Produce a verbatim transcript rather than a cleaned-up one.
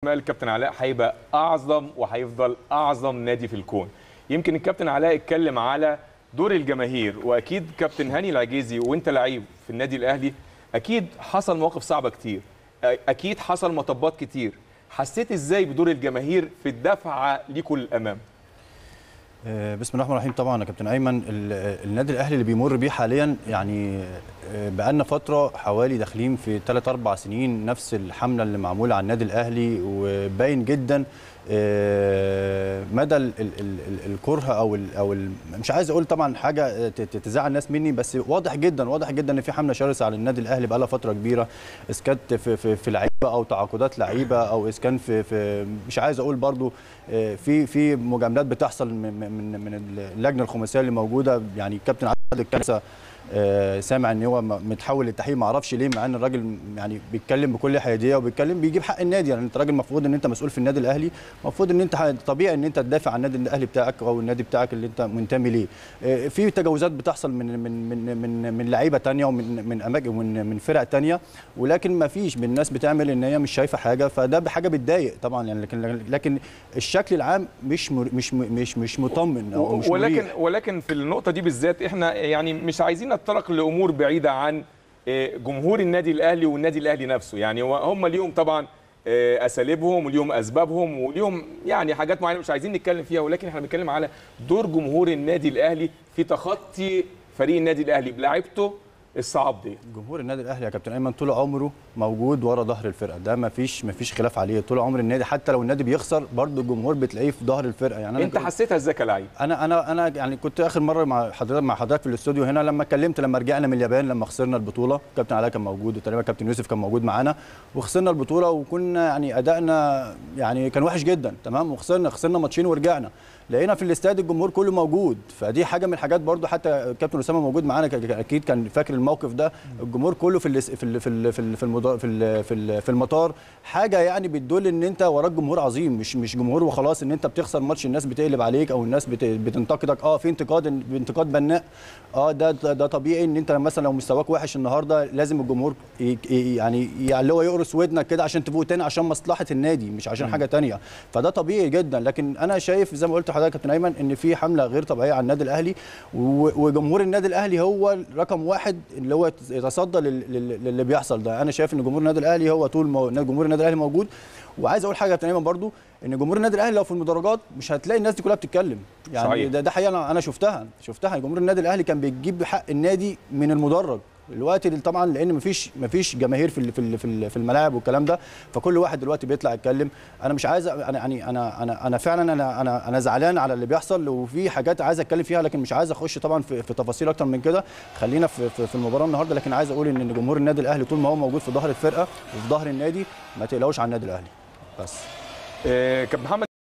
الكابتن علاء هيبقى اعظم وهيفضل اعظم نادي في الكون. يمكن الكابتن علاء اتكلم على دور الجماهير، واكيد كابتن هاني العجيزي وانت لعيب في النادي الاهلي اكيد حصل مواقف صعبه كتير، اكيد حصل مطبات كتير. حسيت ازاي بدور الجماهير في الدفعه ليكم للامام؟ بسم الله الرحمن الرحيم. طبعا يا كابتن ايمن، النادي الاهلي اللي بيمر بيه حاليا يعني بقالنا فتره حوالي داخلين في ثلاث اربع سنين نفس الحمله اللي معموله على النادي الاهلي، وباين جدا مدى الكره او او مش عايز اقول طبعا حاجه تزعل الناس مني، بس واضح جدا واضح جدا ان في حمله شرسه على النادي الاهلي بقالها فتره كبيره، اذا كانت في في, في لعيبه او تعاقدات لعيبه، او اذا كان في, في مش عايز اقول برضو في في مجاملات بتحصل من من من اللجنه الخماسيه اللي موجوده. يعني الكابتن عادل الكنسه آه سامع ان هو متحول للتحقيق، ما اعرفش ليه، مع ان الراجل يعني بيتكلم بكل حياديه وبيتكلم بيجيب حق النادي. يعني انت راجل المفروض ان انت مسؤول في النادي الاهلي، المفروض ان انت طبيعي ان انت تدافع عن النادي الاهلي بتاعك او النادي بتاعك اللي انت منتمي ليه. آه في تجاوزات بتحصل من من من من, من لعيبه ثانيه ومن من اماكن ومن من فرق ثانيه، ولكن ما فيش من الناس بتعمل ان هي مش شايفه حاجه، فده بحاجه بتضايق طبعا يعني. لكن لكن الشكل العام مش مش مش مش مطمن او مش ولكن مريح. ولكن في النقطه دي بالذات احنا يعني مش عايزين نتطرق لامور بعيده عن جمهور النادي الاهلي والنادي الاهلي نفسه. يعني هم ليهم طبعا اساليبهم وليهم اسبابهم وليهم يعني حاجات معينه مش عايزين نتكلم فيها، ولكن احنا بنتكلم على دور جمهور النادي الاهلي في تخطي فريق النادي الاهلي بلاعيبته الصعاب دي. جمهور النادي الاهلي يا كابتن ايمن طول عمره موجود ورا ظهر الفرقه، ده ما فيش ما فيش خلاف عليه. طول عمر النادي حتى لو النادي بيخسر برضه الجمهور بتلاقيه في ظهر الفرقه. يعني أنا انت حسيتها ازاي كلاعب؟ انا انا انا يعني كنت اخر مره مع حضرتك مع حضرتك في الاستوديو هنا لما اتكلمت لما رجعنا من اليابان لما خسرنا البطوله، كابتن علاء كان موجود وتقريبا كابتن يوسف كان موجود معانا، وخسرنا البطوله وكنا يعني ادائنا يعني كان وحش جدا تمام، وخسرنا خسرنا ماتشين ورجعنا لقينا في الاستاد الجمهور كله موجود. فدي حاجه من الحاجات برضو، حتى كابتن اسامه موجود معانا اكيد كان فاكر الموقف ده. الجمهور كله في في في في في في في المطار، حاجه يعني بتدل ان انت وراك جمهور عظيم، مش مش جمهور وخلاص ان انت بتخسر ماتش الناس بتقلب عليك او الناس بتنتقدك. اه في انتقاد انتقاد بناء، اه ده ده طبيعي ان انت مثلا لو مستواك وحش النهارده لازم الجمهور يعني يعني اللي هو يقرص ودنك كده عشان تفوق تاني عشان مصلحه النادي مش عشان حاجه ثانيه، فده طبيعي جدا. لكن انا شايف زي ما قلت لحضرتك يا كابتن ايمن ان في حمله غير طبيعيه على النادي الاهلي، وجمهور النادي الاهلي هو رقم واحد اللي هو يتصدى للي بيحصل ده. انا شايف ان جمهور النادي الاهلي هو طول ما جمهور النادي الاهلي موجود. وعايز اقول حاجه يا كابتن ايمن برضو ان جمهور النادي الاهلي لو في المدرجات مش هتلاقي الناس دي كلها بتتكلم يعني صحيح. ده ده حقيقه انا شفتها شفتها جمهور النادي الاهلي كان بيجيب حق النادي من المدرج دلوقتي طبعا، لان مفيش مفيش جماهير في في في في الملاعب والكلام ده، فكل واحد دلوقتي بيطلع يتكلم. انا مش عايز انا يعني انا انا انا فعلا انا انا انا زعلان على اللي بيحصل، وفي حاجات عايز اتكلم فيها لكن مش عايز اخش طبعا في, في تفاصيل اكتر من كده. خلينا في, في, في المباراه النهارده. لكن عايز اقول ان جمهور النادي الاهلي طول ما هو موجود في ظهر الفرقه وفي ظهر النادي ما تقلقوش على النادي الاهلي بس. إيه كابتن محمد